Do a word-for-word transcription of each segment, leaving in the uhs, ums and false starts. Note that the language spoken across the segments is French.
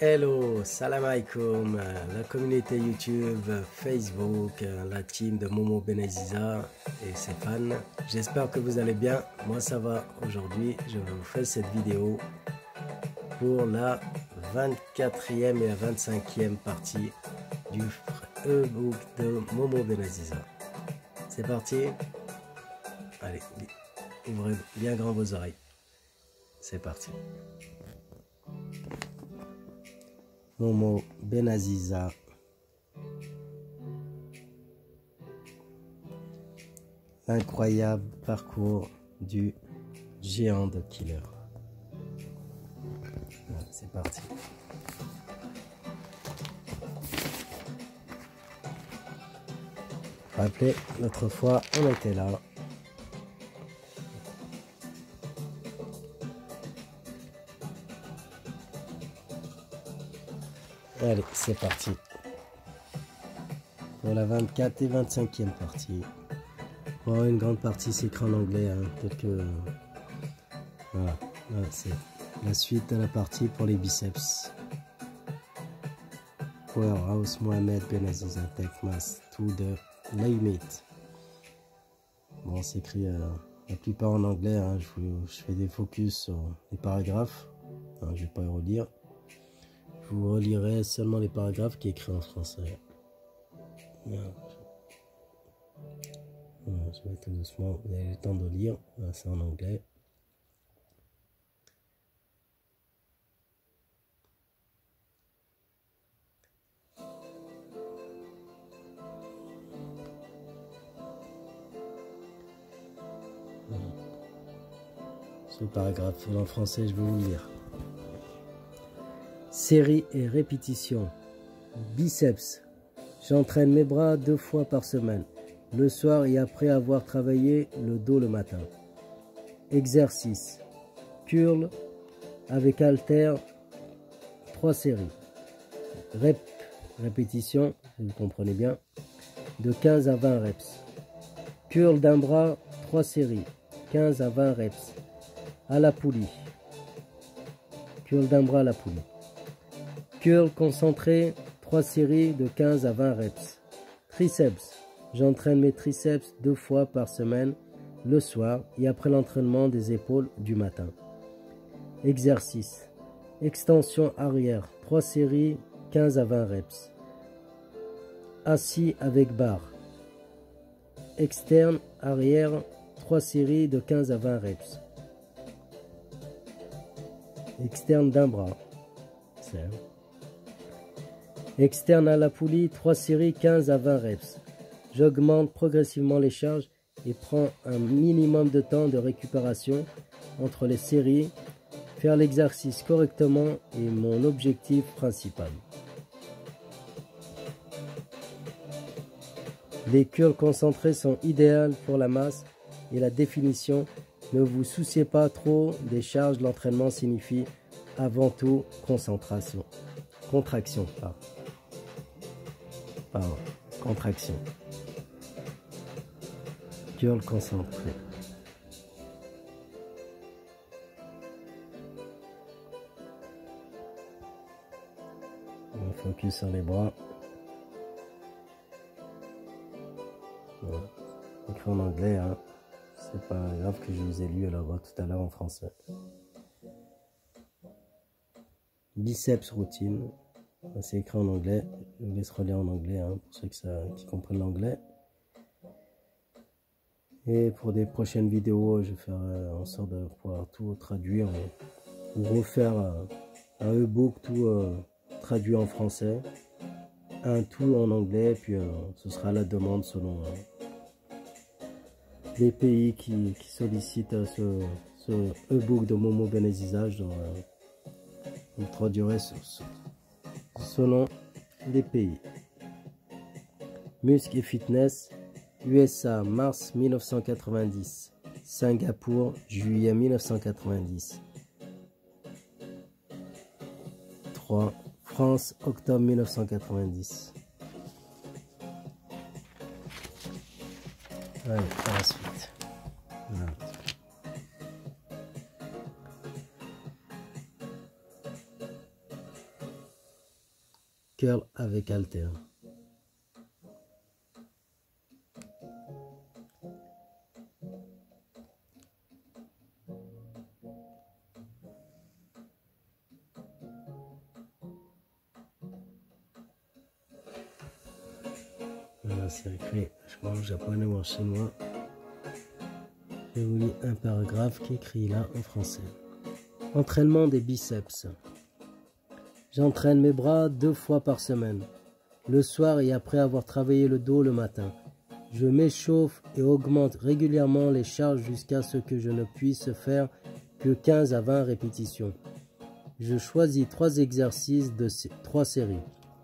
Hello, salam alaikum, la communauté YouTube, Facebook, la team de Momo Benaziza et ses fans. J'espère que vous allez bien. Moi ça va. Aujourd'hui, je vous fais cette vidéo pour la vingt-quatrième et la vingt-cinquième partie du e-book de Momo Benaziza. C'est parti. Allez, ouvrez bien grand vos oreilles. C'est parti. Momo Benaziza. L'incroyable parcours du géant de killer. Voilà, c'est parti. Rappelez, l'autre fois, on était là. Allez, c'est parti. Pour la vingt-quatre et vingt-cinquième partie. Bon, une grande partie c'est écrit en anglais. Hein. Peut-être que... Voilà, voilà c'est la suite de la partie pour les biceps. Powerhouse Mohamed Benaziza Tekmas to the limit. Bon, c'est écrit euh, la plupart en anglais. Hein. Je, je fais des focus sur les paragraphes. Hein, je ne vais pas y relire. Vous relirez seulement les paragraphes qui est écrit en français. Voilà. Voilà, je vais tout doucement, vous avez le temps de lire. Voilà, c'est en anglais. Voilà. Ce paragraphe en français, je vais vous le lire. Série et répétition. Biceps. J'entraîne mes bras deux fois par semaine, le soir et après avoir travaillé le dos le matin. Exercice. Curl avec haltère, trois séries. Rep, répétition, vous comprenez bien, de quinze à vingt reps. Curl d'un bras, trois séries, quinze à vingt reps. À la poulie. Curl d'un bras à la poulie. Curl concentré, trois séries de quinze à vingt reps. Triceps. J'entraîne mes triceps deux fois par semaine, le soir et après l'entraînement des épaules du matin. Exercice. Extension arrière, trois séries, quinze à vingt reps. Assis avec barre. Externe, arrière, trois séries de quinze à vingt reps. Externe d'un bras. C'est externe à la poulie, trois séries, quinze à vingt reps. J'augmente progressivement les charges et prends un minimum de temps de récupération entre les séries. Faire l'exercice correctement est mon objectif principal. Les curls concentrés sont idéales pour la masse et la définition. Ne vous souciez pas trop des charges. L'entraînement signifie avant tout concentration. Contraction, pardon. Pardon. Contraction. Curl concentré. On focus sur les bras. Voilà. Écrit en anglais, hein. C'est pas grave que je vous ai lu là-bas tout à l'heure en français. Biceps routine. C'est écrit en anglais. Je vous laisse relire en anglais hein, pour ceux que ça, qui comprennent l'anglais. Et pour des prochaines vidéos, je vais faire euh, en sorte de pouvoir tout traduire ou, ou refaire euh, un e-book tout euh, traduit en français, un tout en anglais, puis euh, ce sera à la demande selon euh, les pays qui, qui sollicitent euh, ce, ce e-book de Momo Benaziza. Je euh, traduirai ce, ce, selon les pays. Muscle et fitness. U S A, mars mille neuf cent quatre-vingt-dix. Singapour, juillet mille neuf cent quatre-vingt-dix. trois. France, octobre mille neuf cent quatre-vingt-dix. Allez, à la suite. Voilà. curl avec halter. Voilà, c'est écrit, je crois, en japonais ou en chinois. Je vous lis un paragraphe qui est écrit là en français. Entraînement des biceps. J'entraîne mes bras deux fois par semaine, le soir et après avoir travaillé le dos le matin. Je m'échauffe et augmente régulièrement les charges jusqu'à ce que je ne puisse faire que quinze à vingt répétitions. Je choisis trois exercices de ces trois séries.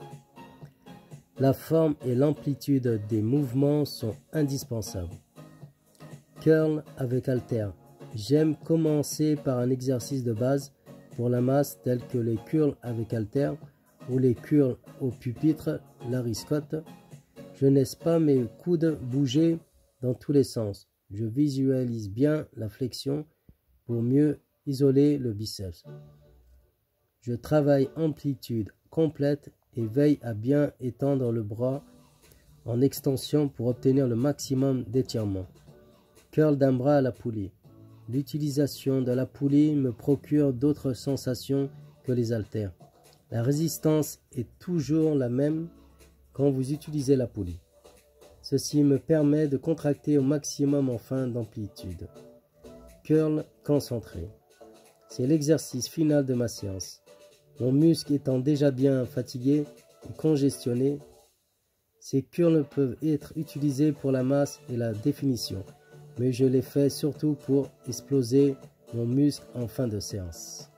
La forme et l'amplitude des mouvements sont indispensables. Curl avec halter. J'aime commencer par un exercice de base pour la masse tels que les curls avec halter ou les curls au pupitre, l'ariscote. Je ne laisse pas mes coudes bouger dans tous les sens. Je visualise bien la flexion pour mieux isoler le biceps. Je travaille amplitude complète et veille à bien étendre le bras en extension pour obtenir le maximum d'étirement. Curl d'un bras à la poulie. L'utilisation de la poulie me procure d'autres sensations que les haltères. La résistance est toujours la même quand vous utilisez la poulie. Ceci me permet de contracter au maximum en fin d'amplitude. Curl concentré. C'est l'exercice final de ma séance. Mon muscle étant déjà bien fatigué et congestionné, ces curls peuvent être utilisés pour la masse et la définition, mais je les fais surtout pour exploser mon muscle en fin de séance.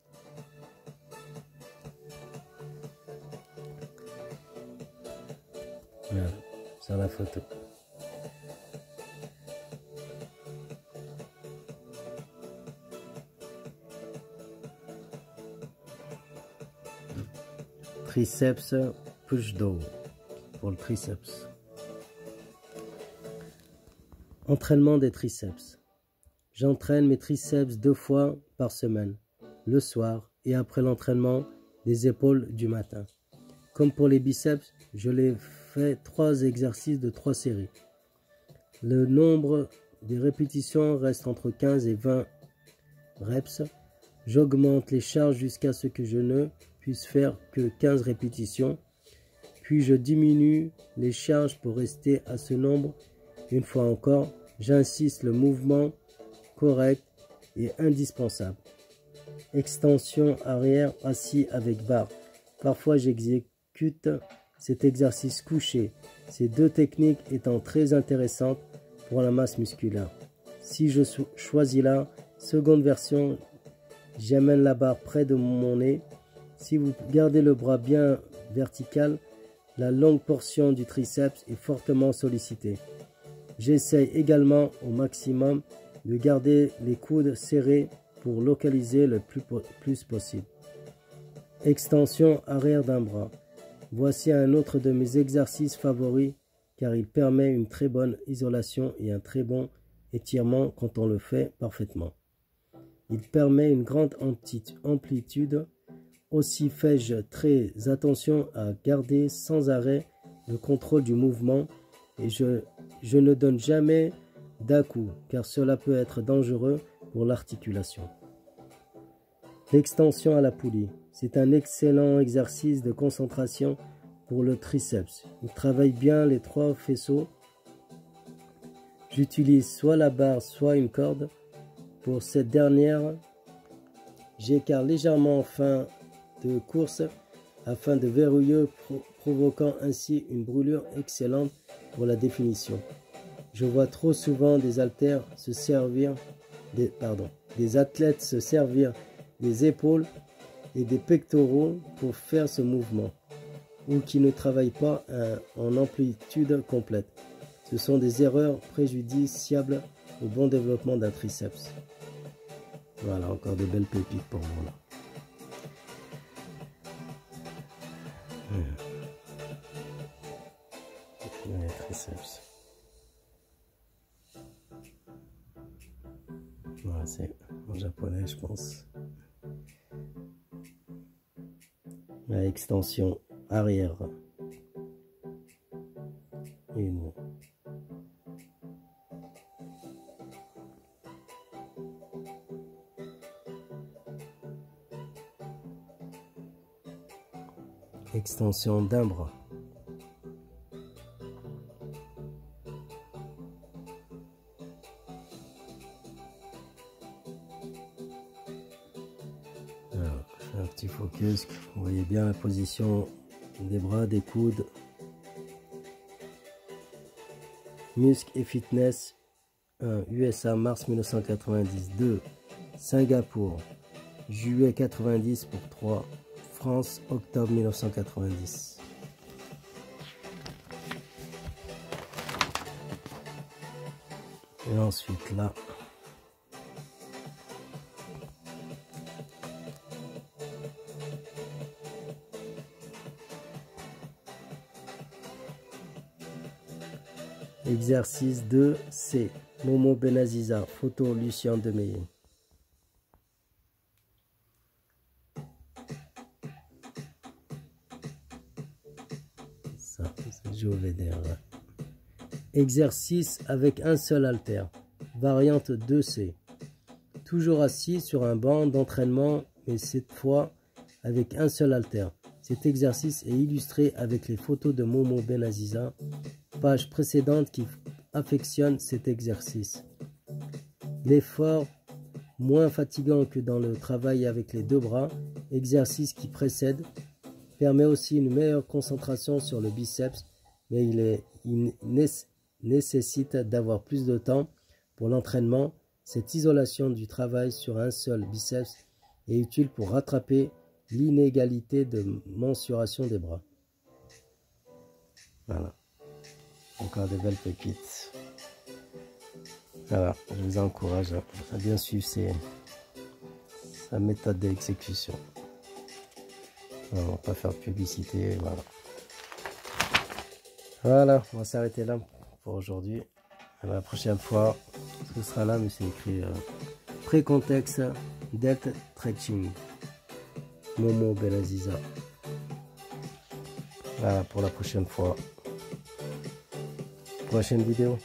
Voilà, sur la photo. Triceps push down pour le triceps. Entraînement des triceps. J'entraîne mes triceps deux fois par semaine, le soir et après l'entraînement des épaules du matin. Comme pour les biceps, je les fais trois exercices de trois séries. Le nombre des répétitions reste entre quinze et vingt reps. J'augmente les charges jusqu'à ce que je ne puisse faire que quinze répétitions. Puis je diminue les charges pour rester à ce nombre. Une fois encore, j'insiste, le mouvement correct est indispensable. Extension arrière assis avec barre. Parfois j'exécute cet exercice couché, ces deux techniques étant très intéressantes pour la masse musculaire. Si je choisis la seconde version, j'amène la barre près de mon nez. Si vous gardez le bras bien vertical, la longue portion du triceps est fortement sollicitée. J'essaye également au maximum de garder les coudes serrés pour localiser le plus, plus possible. Extension arrière d'un bras. Voici un autre de mes exercices favoris car il permet une très bonne isolation et un très bon étirement quand on le fait parfaitement. Il permet une grande amplitude. Aussi fais-je très attention à garder sans arrêt le contrôle du mouvement et je, je ne donne jamais d'à-coup car cela peut être dangereux pour l'articulation. L'extension à la poulie. C'est un excellent exercice de concentration pour le triceps. Il travaille bien les trois faisceaux. J'utilise soit la barre, soit une corde. Pour cette dernière, j'écarte légèrement en fin de course afin de verrouiller, pro provoquant ainsi une brûlure excellente pour la définition. Je vois trop souvent des haltères se servir, des, pardon, des athlètes se servir des épaules et des pectoraux pour faire ce mouvement, ou qui ne travaillent pas un, en amplitude complète. Ce sont des erreurs préjudiciables au bon développement d'un triceps. Voilà, encore de belles pépites pour moi là. Les triceps. Voilà, c'est en japonais, je pense. La extension arrière. Une. Extension d'un bras. Alors, je fais un petit focus. Vous voyez bien la position des bras, des coudes. Muscle et fitness. un. U S A, mars mille neuf cent quatre-vingt-dix. deux. Singapour, juillet quatre-vingt-dix pour trois. France, octobre mille neuf cent quatre-vingt-dix. Et ensuite là. Exercice deux C. Momo Benaziza. Photo Lucien Demeyer. Ça, c'est Joe Védère. Exercice avec un seul halter. Variante deux C. Toujours assis sur un banc d'entraînement, mais cette fois avec un seul halter. Cet exercice est illustré avec les photos de Momo Benaziza, page précédente qui affectionne cet exercice. L'effort, moins fatigant que dans le travail avec les deux bras, exercice qui précède, permet aussi une meilleure concentration sur le biceps, mais il, est, il nécessite d'avoir plus de temps pour l'entraînement. Cette isolation du travail sur un seul biceps est utile pour rattraper l'inégalité de mensuration des bras. Voilà. Encore des belles pépites. Voilà, je vous encourage à bien suivre ses, sa méthode d'exécution. On va pas faire de publicité, voilà. Voilà, on va s'arrêter là pour aujourd'hui. La prochaine fois, ce sera là, mais c'est écrit euh, pré-contexte death stretching. Momo Benaziza. Voilà pour la prochaine fois. Prochaine vidéo.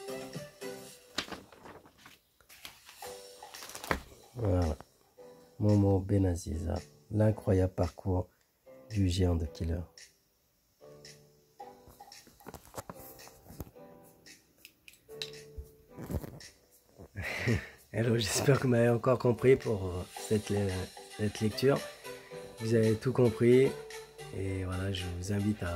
Voilà. Momo Benaziza. L'incroyable parcours du géant de killer. Hello, j'espère que vous m'avez encore compris pour cette, cette lecture. Vous avez tout compris. Et voilà, je vous invite à,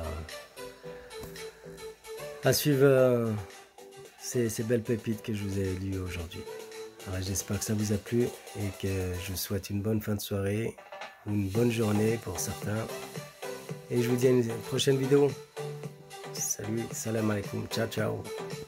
à suivre euh, ces, ces belles pépites que je vous ai lues aujourd'hui. J'espère que ça vous a plu et que je vous souhaite une bonne fin de soirée ou une bonne journée pour certains. Et je vous dis à une prochaine vidéo. Salut, salam alaikum, ciao ciao.